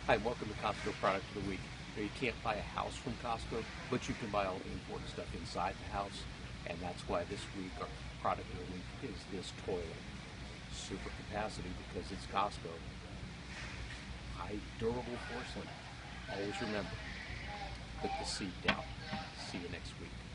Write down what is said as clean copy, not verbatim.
Hi, welcome to Costco Product of the Week. Now, you can't buy a house from Costco, but you can buy all the important stuff inside the house. And that's why this week our product of the week is this toilet. Super capacity because it's Costco. High durable porcelain. Always remember, put the seat down. See you next week.